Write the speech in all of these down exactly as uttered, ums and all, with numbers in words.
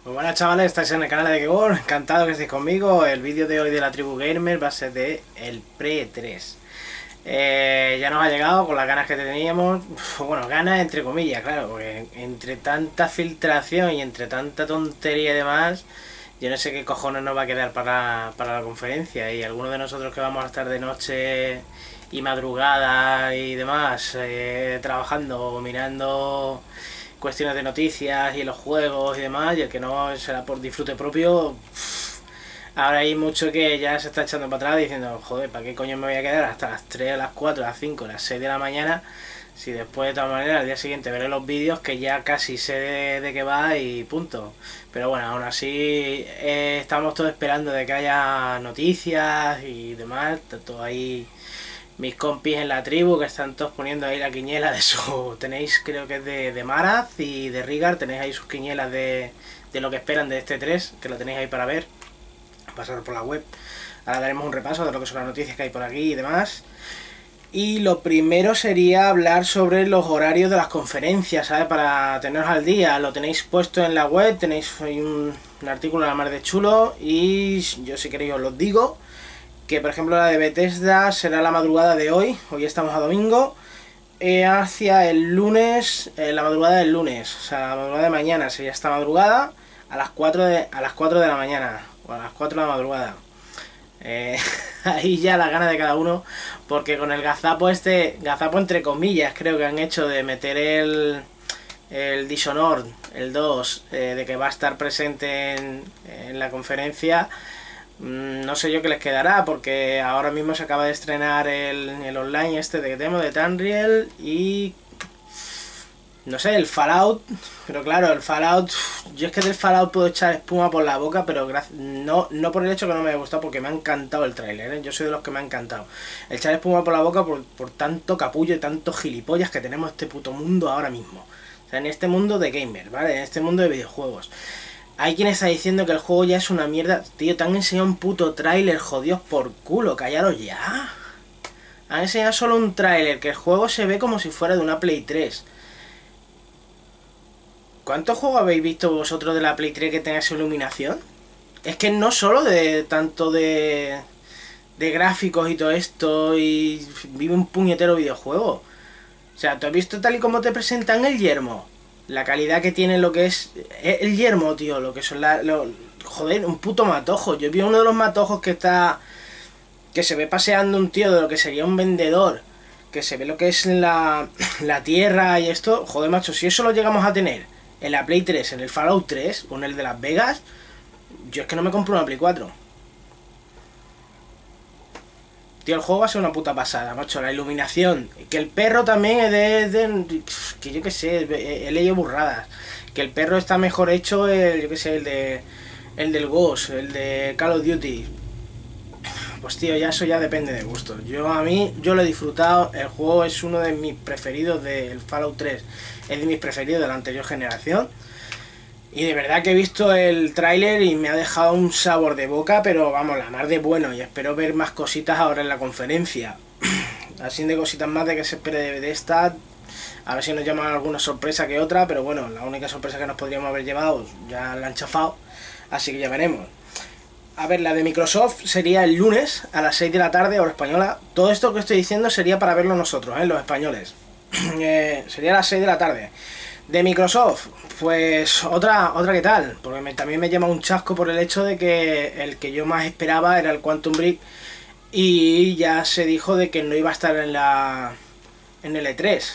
Muy buenas chavales, estáis en el canal de Kegor, encantado que estéis conmigo. El vídeo de hoy de la tribu gamer va a ser de el pre tres. eh, Ya nos ha llegado con las ganas que teníamos. Bueno, ganas entre comillas, claro, porque entre tanta filtración y entre tanta tontería y demás, yo no sé qué cojones nos va a quedar para, para la conferencia. Y algunos de nosotros que vamos a estar de noche y madrugada y demás, eh, trabajando, mirando cuestiones de noticias y los juegos y demás, y el que no será por disfrute propio. Ahora hay mucho que ya se está echando para atrás diciendo, joder, ¿para qué coño me voy a quedar hasta las tres, las cuatro, las cinco, las seis de la mañana? Si después de todas maneras al día siguiente veré los vídeos que ya casi sé de, de qué va y punto. Pero bueno, aún así eh, estamos todos esperando de que haya noticias y demás, tanto ahí mis compis en la tribu que están todos poniendo ahí la quiniela de su... Tenéis, creo que es de, de Maraz y de Rigar, tenéis ahí sus quinielas de, de lo que esperan de este tres, que lo tenéis ahí para ver, pasar por la web. Ahora daremos un repaso de lo que son las noticias que hay por aquí y demás. Y lo primero sería hablar sobre los horarios de las conferencias, ¿sabes? Para teneros al día, lo tenéis puesto en la web, tenéis ahí un, un artículo a la mar de chulo y yo si queréis os lo digo. Que por ejemplo la de Bethesda será la madrugada de hoy, hoy estamos a domingo, eh, hacia el lunes, eh, la madrugada del lunes, o sea, la madrugada de mañana sería esta madrugada a las cuatro de, a las cuatro de la mañana, o a las cuatro de la madrugada. Eh, ahí ya la gana de cada uno, porque con el gazapo este, gazapo entre comillas, creo que han hecho de meter el, el Dishonored, el dos, eh, de que va a estar presente en, en la conferencia. No sé yo qué les quedará, porque ahora mismo se acaba de estrenar el, el online este de demo de Tamriel y... no sé, el Fallout, pero claro, el Fallout... Yo es que del Fallout puedo echar espuma por la boca, pero no, no por el hecho que no me haya gustado, porque me ha encantado el tráiler, ¿eh? Yo soy de los que me ha encantado. Echar espuma por la boca por, por tanto capullo y tanto gilipollas que tenemos en este puto mundo ahora mismo. O sea, en este mundo de gamer, ¿vale? En este mundo de videojuegos. Hay quien está diciendo que el juego ya es una mierda. Tío, te han enseñado un puto tráiler, jodidos por culo, callaros ya. Han enseñado solo un tráiler, que el juego se ve como si fuera de una Play tres. ¿Cuántos juegos habéis visto vosotros de la Play tres que tenga esa iluminación? Es que no solo de tanto de, de gráficos y todo esto, y vive un puñetero videojuego. O sea, ¿tú has visto tal y como te presentan el yermo? La calidad que tiene lo que es el yermo, tío, lo que son la, lo, joder, un puto matojo. Yo vi uno de los matojos que está, que se ve paseando un tío de lo que sería un vendedor, que se ve lo que es la, la tierra y esto. Joder, macho, si eso lo llegamos a tener en la Play tres, en el Fallout tres o en el de Las Vegas, yo es que no me compro una Play cuatro. Tío, el juego va a ser una puta pasada, macho. La iluminación. Que el perro también es de... de que yo qué sé, he leído burradas. Que el perro está mejor hecho, el, yo qué sé, el de... El del Ghost, el de Call of Duty. Pues tío, ya eso ya depende de gusto. Yo a mí, yo lo he disfrutado. El juego es uno de mis preferidos del Fallout tres. Es de mis preferidos de la anterior generación. Y de verdad que he visto el tráiler y me ha dejado un sabor de boca, pero vamos, la mar de bueno. Y espero ver más cositas ahora en la conferencia. Así de cositas más de que se espere de, de esta. A ver si nos llaman alguna sorpresa que otra, pero bueno, la única sorpresa que nos podríamos haber llevado ya la han chafado. Así que ya veremos. A ver, la de Microsoft sería el lunes a las seis de la tarde, hora española. Todo esto que estoy diciendo sería para verlo nosotros, ¿eh? Los españoles. eh, sería a las seis de la tarde. De Microsoft, pues otra, otra que tal, porque me, también me llama un chasco por el hecho de que el que yo más esperaba era el Quantum Break y ya se dijo de que no iba a estar en la en el E tres.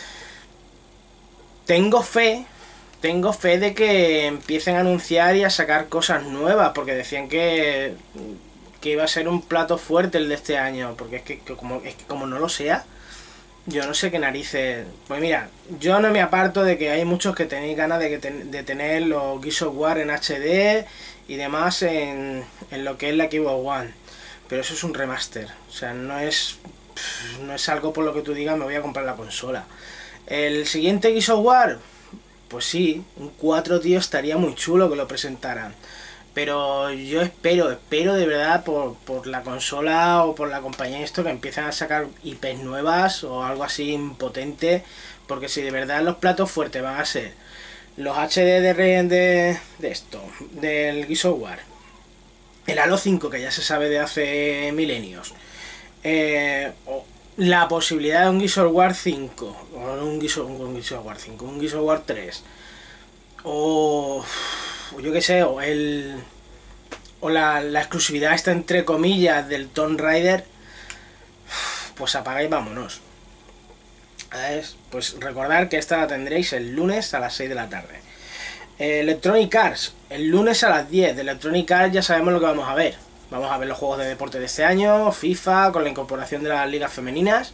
Tengo fe, tengo fe de que empiecen a anunciar y a sacar cosas nuevas, porque decían que, que iba a ser un plato fuerte el de este año, porque es que, que como, es que como no lo sea... Yo no sé qué narices... Pues mira, yo no me aparto de que hay muchos que tenéis ganas de, que ten, de tener los Gears of War en H D y demás en, en lo que es la Xbox One. Pero eso es un remaster. O sea, no es, no es algo por lo que tú digas me voy a comprar la consola. El siguiente Gears of War, pues sí, un cuatro, tío, estaría muy chulo que lo presentaran. Pero yo espero, espero de verdad por, por la consola o por la compañía esto que empiecen a sacar I Pes nuevas o algo así impotente, porque si de verdad los platos fuertes van a ser los H D de, de, de esto, del Gears of War, el Halo cinco, que ya se sabe de hace milenios, eh, la posibilidad de un Gears of War cinco, o un Gears of, un Gears of War cinco, un Gears of War tres, o, o yo que sé, o el o la, la exclusividad esta entre comillas del Tomb Raider, pues apaga y vámonos. Pues recordar que esta la tendréis el lunes a las seis de la tarde. eh, Electronic Arts, el lunes a las diez. De Electronic Arts ya sabemos lo que vamos a ver. Vamos a ver los juegos de deporte de este año, FIFA, con la incorporación de las ligas femeninas,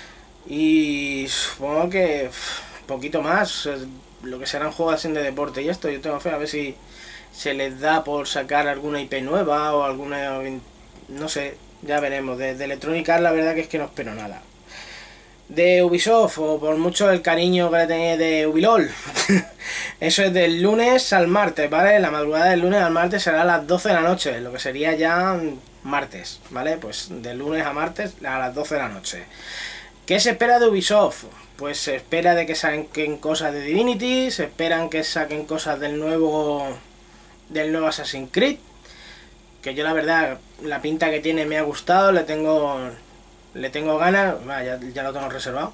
y supongo que poquito más, lo que serán juegos de deporte y esto. Yo tengo fe a ver si se les da por sacar alguna I P nueva o alguna, no sé, ya veremos. De, de Electronic Arts la verdad que es que no espero nada. De Ubisoft, o por mucho el cariño que le tenéis de Ubilol, eso es del lunes al martes, ¿vale? La madrugada del lunes al martes será a las doce de la noche, lo que sería ya martes, ¿vale? Pues de lunes a martes a las doce de la noche. ¿Qué se espera de Ubisoft? Pues se espera de que saquen cosas de Divinity, se esperan que saquen cosas del nuevo del nuevo Assassin's Creed, que yo la verdad, la pinta que tiene me ha gustado, le tengo... Le tengo ganas, ya, ya lo tengo reservado.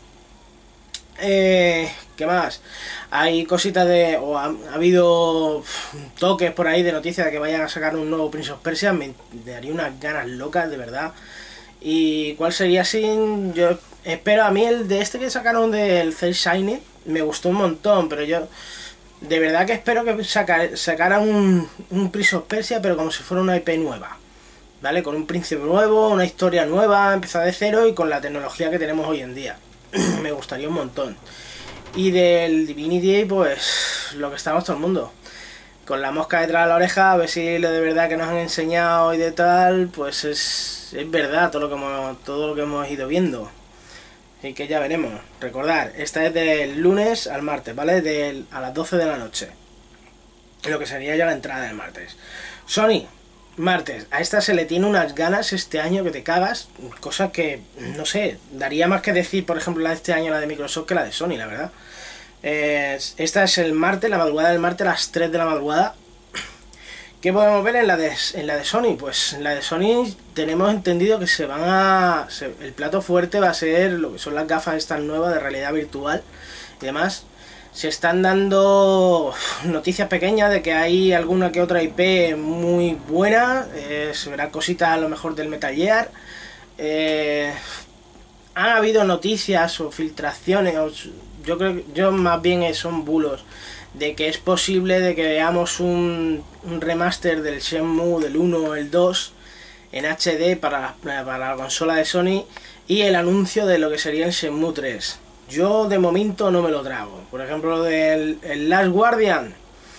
Eh, ¿Qué más? Hay cositas de... o ha, ha habido toques por ahí de noticias de que vayan a sacar un nuevo Prince of Persia. Me daría unas ganas locas, de verdad. ¿Y cuál sería sin...? Yo espero, a mí el de este que sacaron del Cell Shiny me gustó un montón, pero yo... de verdad que espero que saca, sacaran un, un Prince of Persia, pero como si fuera una I P nueva, ¿vale? Con un príncipe nuevo, una historia nueva, empezar de cero y con la tecnología que tenemos hoy en día. Me gustaría un montón. Y del Divinity, pues lo que estamos todo el mundo, con la mosca detrás de la oreja, a ver si lo de verdad que nos han enseñado y de tal, pues es, es verdad todo lo, que hemos, todo lo que hemos ido viendo. Y que ya veremos. Recordar, esta es del lunes al martes, ¿vale? Del, a las doce de la noche. Lo que sería ya la entrada del martes. Sony, martes. A esta se le tiene unas ganas este año que te cagas. Cosa que, no sé, daría más que decir, por ejemplo, la de este año, la de Microsoft, que la de Sony, la verdad. Eh, esta es el martes, la madrugada del martes a las tres de la madrugada. ¿Qué podemos ver en la de, en la de Sony? Pues en la de Sony tenemos entendido que se van a... Se, el plato fuerte va a ser lo que son las gafas estas nuevas de realidad virtual y demás. Se están dando noticias pequeñas de que hay alguna que otra I P muy buena. Eh, se verán cositas a lo mejor del Metal Gear. Eh, han habido noticias o filtraciones, o, yo creo que yo más bien son bulos, de que es posible de que veamos un, un remaster del Shenmue del uno o el dos en H D para, para la consola de Sony, y el anuncio de lo que sería el Shenmue tres. Yo de momento no me lo trago. Por ejemplo, del el Last Guardian,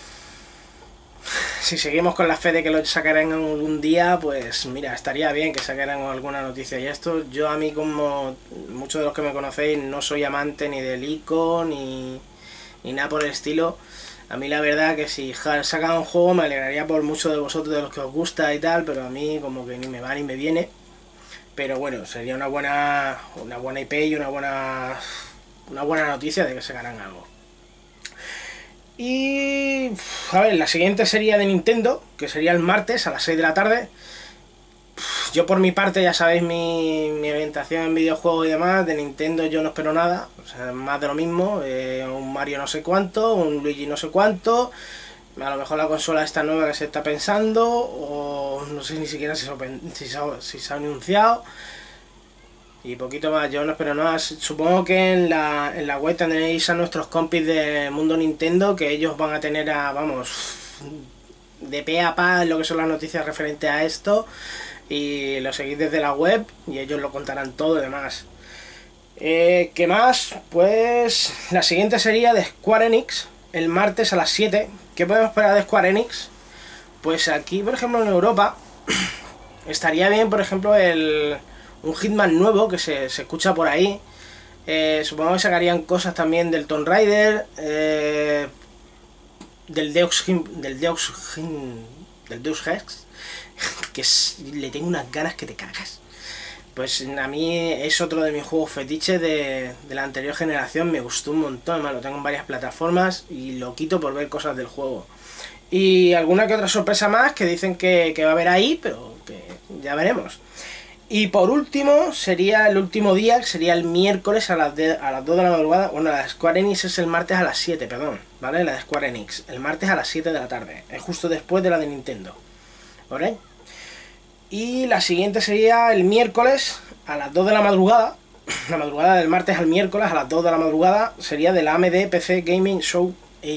si seguimos con la fe de que lo sacarán algún día, pues mira, estaría bien que sacaran alguna noticia. Y esto, yo a mí, como muchos de los que me conocéis, no soy amante ni del Ico ni... ni nada por el estilo. A mí la verdad que si sacan un juego me alegraría por muchos de vosotros, de los que os gusta y tal, pero a mí como que ni me va ni me viene. Pero bueno, sería una buena una buena I P y una buena una buena noticia de que sacaran algo. Y a ver, la siguiente sería de Nintendo, que sería el martes a las seis de la tarde. Yo por mi parte, ya sabéis mi, mi orientación en videojuegos y demás. De Nintendo yo no espero nada, o sea, más de lo mismo. Eh, un Mario no sé cuánto, un Luigi no sé cuánto, a lo mejor la consola esta nueva que se está pensando, o no sé ni siquiera si se, si se, si se ha anunciado. Y poquito más, yo no espero nada. Supongo que en la, en la web tendréis a nuestros compis de Mundo Nintendo, que ellos van a tener a, vamos, de pe a pa lo que son las noticias referentes a esto. Y lo seguís desde la web y ellos lo contarán todo y demás. Eh, ¿Qué más? Pues la siguiente sería de Square Enix, el martes a las siete. ¿Qué podemos esperar de Square Enix? Pues aquí, por ejemplo, en Europa, estaría bien, por ejemplo, el, un Hitman nuevo que se, se escucha por ahí. Eh, supongo que sacarían cosas también del Tomb Raider, eh, del Deus del Deus del Deus Ex, que es, le tengo unas ganas que te cagas. pues a mí es otro de mis juegos fetiches de, de la anterior generación, me gustó un montón, además lo tengo en varias plataformas y lo quito por ver cosas del juego. Y alguna que otra sorpresa más que dicen que, que va a haber ahí, pero que ya veremos. Y por último, sería el último día, que sería el miércoles a las, de, a las dos de la madrugada. Bueno, la de Square Enix es el martes a las siete, perdón, ¿vale? La de Square Enix, el martes a las siete de la tarde, es justo después de la de Nintendo, ¿vale? Y la siguiente sería el miércoles a las dos de la madrugada, la madrugada del martes al miércoles a las dos de la madrugada, sería de la A M D P C Gaming Show.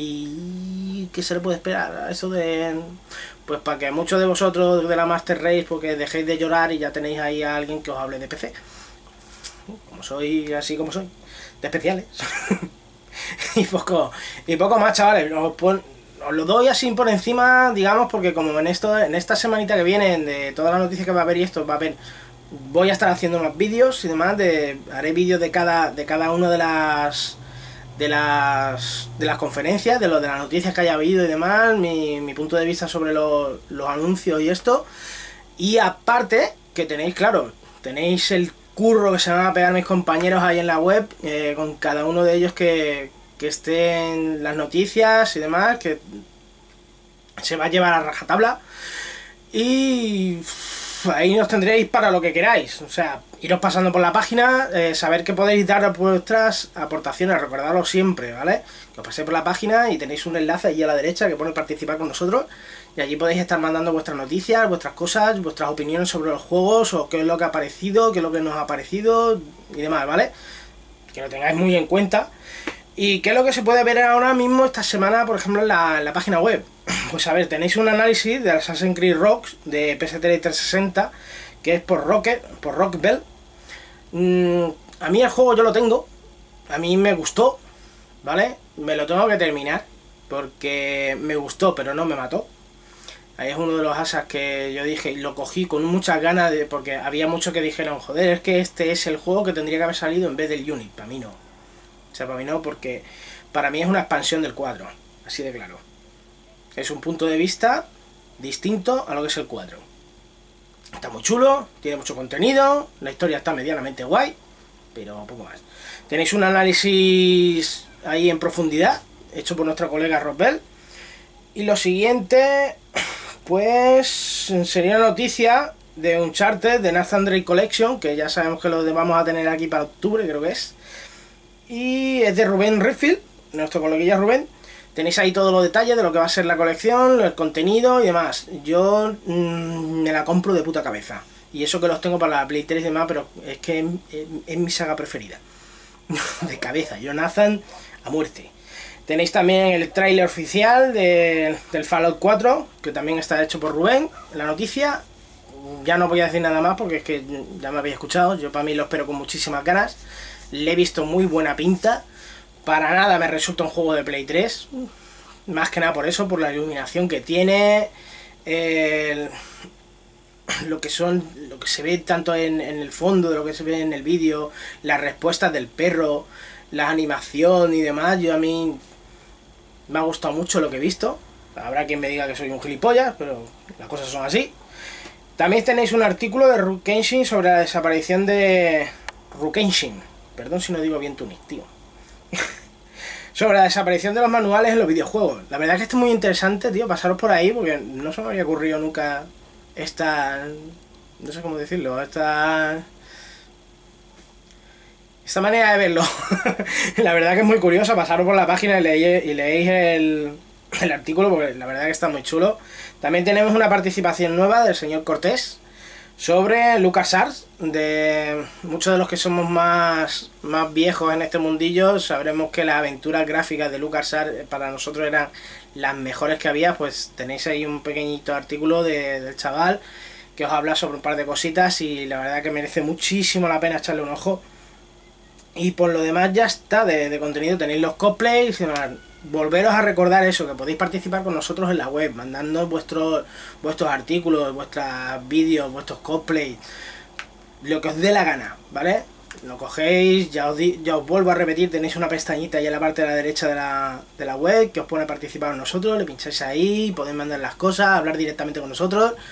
¿Y qué se le puede esperar a eso de...? Pues para que muchos de vosotros de la Master Race, porque dejéis de llorar y ya tenéis ahí a alguien que os hable de P C. Como soy así como soy, de especiales. y poco y poco más, chavales. Os, pon, os lo doy así por encima, digamos, porque como en esto en esta semanita que viene, de todas las noticias que va a haber y esto, va a haber... Voy a estar haciendo más vídeos y demás, de, haré vídeos de cada, de cada una de las... de las de las conferencias, de lo de las noticias que haya habido y demás, mi, mi punto de vista sobre lo, los anuncios y esto. Y aparte, que tenéis, claro, tenéis el curro que se van a pegar mis compañeros ahí en la web, eh, con cada uno de ellos que, que estén las noticias y demás, que se va a llevar a rajatabla. Y ahí nos tendréis para lo que queráis, o sea, iros pasando por la página, eh, saber que podéis dar vuestras aportaciones, recordarlo siempre, ¿vale? Que os paséis por la página y tenéis un enlace allí a la derecha que pone participar con nosotros, y allí podéis estar mandando vuestras noticias, vuestras cosas, vuestras opiniones sobre los juegos, o qué es lo que ha parecido, qué es lo que nos ha parecido y demás, ¿vale? Que lo tengáis muy en cuenta. ¿Y qué es lo que se puede ver ahora mismo esta semana, por ejemplo, en la, en la página web? Pues a ver, tenéis un análisis de Assassin's Creed Rocks de P S tres y trescientos sesenta, que es por Rocket, por Rockbell. Mm, a mí el juego yo lo tengo, a mí me gustó, ¿vale? Me lo tengo que terminar, porque me gustó, pero no me mató. Ahí es uno de los asas que yo dije, y lo cogí con muchas ganas, de, porque había muchos que dijeron, joder, es que este es el juego que tendría que haber salido en vez del Unit. Para mí no. O sea, para mí no, porque para mí es una expansión del cuatro, así de claro. Es un punto de vista distinto a lo que es el cuatro. Está muy chulo, tiene mucho contenido, la historia está medianamente guay, pero poco más. Tenéis un análisis ahí en profundidad, hecho por nuestra colega Robbell. Y lo siguiente, pues sería una noticia de Uncharted, de Nathan Drake Collection, que ya sabemos que lo vamos a tener aquí para octubre, creo que es. Y es de Rubén Redfield, nuestro coleguilla Rubén. Tenéis ahí todos los detalles de lo que va a ser la colección, el contenido y demás. Yo mmm, me la compro de puta cabeza. Y eso que los tengo para la Play tres y demás, pero es que es, es, es mi saga preferida. De cabeza, Jonathan a muerte. Tenéis también el tráiler oficial de, del Fallout cuatro, que también está hecho por Rubén, la noticia. Ya no voy a decir nada más porque es que ya me habéis escuchado. Yo para mí lo espero con muchísimas ganas. Le he visto muy buena pinta. Para nada me resulta un juego de Play tres, más que nada por eso, por la iluminación que tiene, el, lo que son, lo que se ve tanto en, en el fondo de lo que se ve en el vídeo, las respuestas del perro, la animación y demás. Yo a mí me ha gustado mucho lo que he visto. Habrá quien me diga que soy un gilipollas, pero las cosas son así. También tenéis un artículo de Ru Kenshin sobre la desaparición de Ru Kenshin. Perdón si no digo bien Tunic, tío. Sobre la desaparición de los manuales en los videojuegos. La verdad es que esto es muy interesante, tío, pasaros por ahí, porque no se me había ocurrido nunca esta... no sé cómo decirlo, esta... esta manera de verlo. La verdad que es muy curiosa, pasaros por la página y leéis, y leéis el, el artículo, porque la verdad que está muy chulo. También tenemos una participación nueva del señor Cortés sobre LucasArts. De muchos de los que somos más, más viejos en este mundillo sabremos que las aventuras gráficas de LucasArts para nosotros eran las mejores que había. Pues tenéis ahí un pequeñito artículo de, del chaval que os habla sobre un par de cositas y la verdad que merece muchísimo la pena echarle un ojo. Y por lo demás ya está de, de contenido, tenéis los cosplays y demás. Volveros a recordar eso, que podéis participar con nosotros en la web, mandando vuestros vuestros artículos, vuestros vídeos, vuestros cosplays, lo que os dé la gana, ¿vale? Lo cogéis, ya os, di, ya os vuelvo a repetir, tenéis una pestañita ahí en la parte de la derecha de la, de la web que os pone a participar con nosotros, le pincháis ahí, podéis mandar las cosas, hablar directamente con nosotros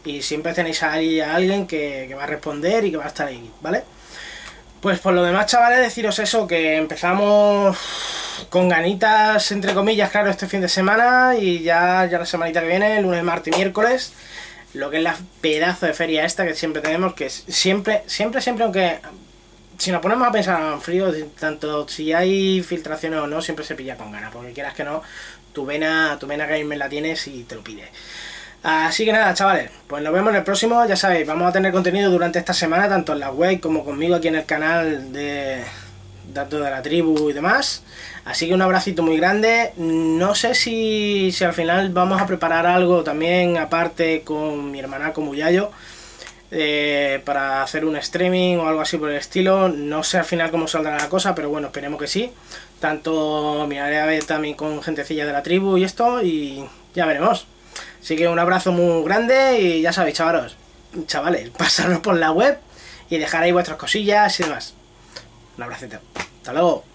y siempre tenéis ahí a alguien que, que va a responder y que va a estar ahí, ¿vale? Pues por lo demás, chavales, deciros eso, que empezamos con ganitas, entre comillas, claro, este fin de semana, y ya, ya la semanita que viene, lunes, martes y miércoles, lo que es la pedazo de feria esta que siempre tenemos, que es siempre, siempre, siempre, aunque si nos ponemos a pensar en frío, tanto si hay filtraciones o no, siempre se pilla con ganas, porque quieras que no, tu vena, tu vena gamer la tienes y te lo pide. Así que nada, chavales, pues nos vemos en el próximo. Ya sabéis, vamos a tener contenido durante esta semana, tanto en la web como conmigo aquí en el canal de tanto de la tribu y demás. Así que un abracito muy grande. No sé si, si al final vamos a preparar algo también aparte con mi hermanaco Muyayo, eh, para hacer un streaming o algo así por el estilo. No sé al final cómo saldrá la cosa, pero bueno, esperemos que sí. Tanto miraré a ver también con gentecilla de la tribu y esto, y ya veremos. Así que un abrazo muy grande y ya sabéis, chavalos, chavales, pasaros por la web y dejar ahí vuestras cosillas y demás. Un abracito. Hasta luego.